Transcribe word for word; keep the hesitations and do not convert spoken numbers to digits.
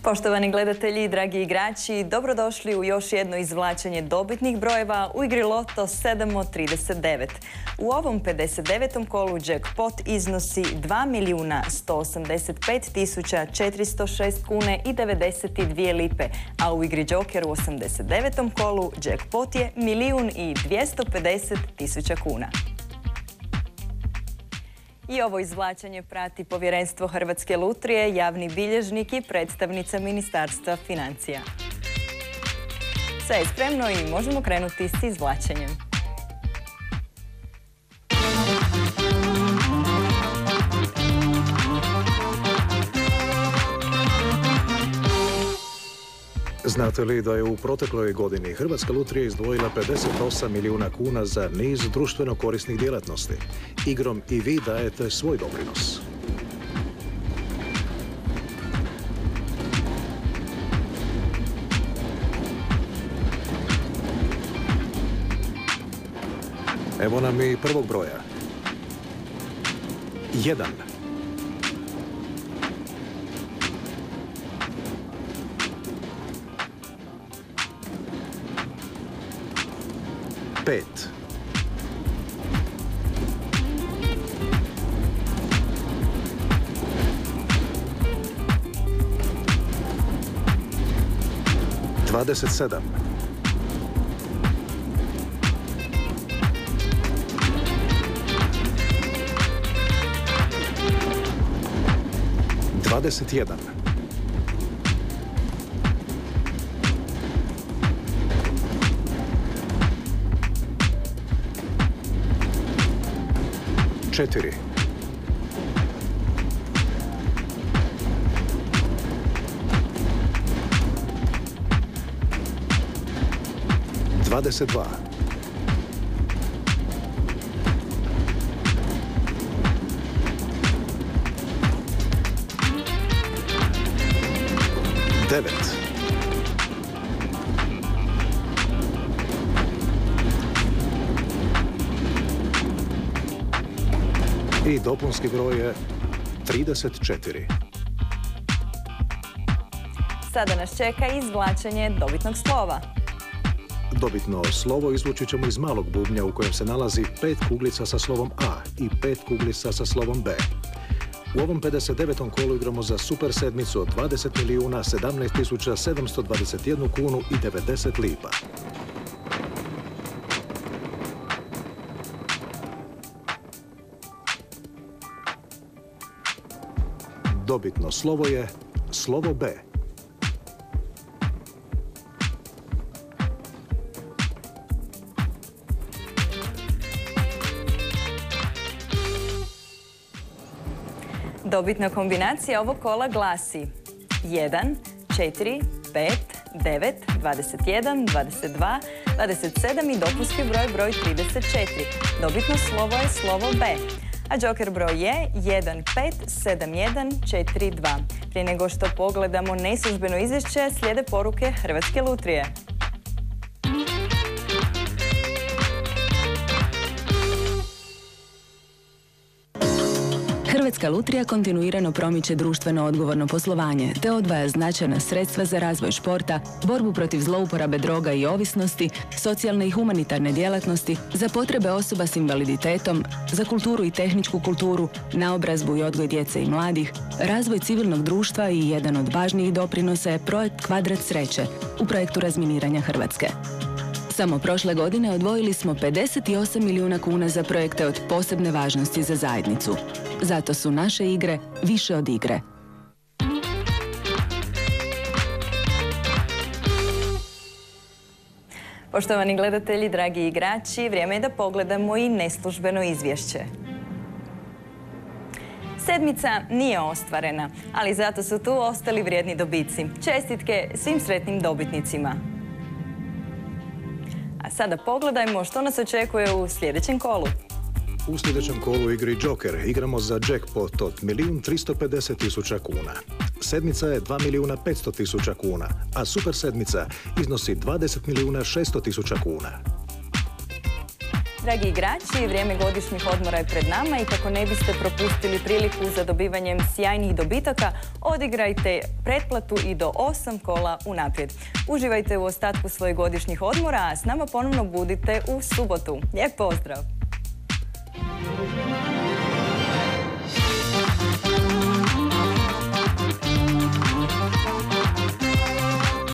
Poštovani gledatelji, dragi igrači, dobrodošli u još jedno izvlačenje dobitnih brojeva u igri Loto sedam od trideset devet. U ovom pedeset devetom kolu jackpot iznosi dva milijuna sto osamdeset pet tisuća četiristo šest kune i devedeset dvije lipe, a u igri Joker u osamdeset devetom kolu jackpot je milijun i dvjesto pedeset tisuća kuna. I ovo izvlačenje prati Povjerenstvo Hrvatske lutrije, javni bilježnik i predstavnica Ministarstva financija. Sve je spremno i možemo krenuti s izvlačenjem. Znate li da je u protekloj godini Hrvatska lutrija izdvojila pedeset osam milijuna kuna za niz društveno korisnih djelatnosti? Igrom i vi dajete svoj doprinos. Evo nam i prvog broja. Jedan. Pet. Dvadeset sedam. Dvadeset jedan. Četiri. Dvadeset dva. Devet. I dopunski broj je trideset četiri. Sada nas čeka izvlačenje dobitnog slova. Dobitno slovo izvući ćemo iz malog bubnja u kojem se nalazi pet kuglica sa slovom A i pet kuglica sa slovom B. U ovom pedeset devetom kolu igramo za super sedmicu od dvadeset milijuna sedamnaest tisuća sedamsto dvadeset jednu kunu i devedeset lipa. Dobitno slovo je slovo B. Dobitna kombinacija ovog kola glasi jedan, četiri, pet, devet, dvadeset jedan, dvadeset dva, dvadeset sedam i dopunski broj broj trideset četiri. Dobitno slovo je slovo B. A Joker broj je jedan pet sedam jedan četiri dva. Prije nego što pogledamo neslužbeno izvješće, slijede poruke Hrvatske lutrije. Hrvatska lutrija kontinuirano promiče društveno odgovorno poslovanje te odvaja značajna sredstva za razvoj športa, borbu protiv zlouporabe droga i ovisnosti, socijalne i humanitarne djelatnosti, za potrebe osoba s invaliditetom, za kulturu i tehničku kulturu, naobrazbu i odgoj djece i mladih, razvoj civilnog društva i jedan od važnijih doprinosa je projekt Kvadrat sreće u projektu razminiranja Hrvatske. Samo prošle godine odvojili smo pedeset osam milijuna kuna za projekte od posebne važnosti za zajednicu. Zato su naše igre više od igre. Poštovani gledatelji, dragi igrači, vrijeme je da pogledamo i neslužbeno izvješće. Sedmica nije ostvarena, ali zato su tu ostali vrijedni dobici. Čestitke svim sretnim dobitnicima. A sada pogledajmo što nas očekuje u sljedećem kolu. U sljedećem kolu igri Joker igramo za jackpot od milijun tristo pedeset tisuća kuna. Sedmica je dva milijuna petsto tisuća kuna, a super sedmica iznosi dvadeset milijuna šesto tisuća kuna. dragi igrači, vrijeme godišnjih odmora je pred nama i kako ne biste propustili priliku za dobivanjem sjajnih dobitaka, odigrajte pretplatu i do osam kola unaprijed. Uživajte u ostatku svojih godišnjih odmora, a s nama ponovno budite u subotu. Lijep pozdrav!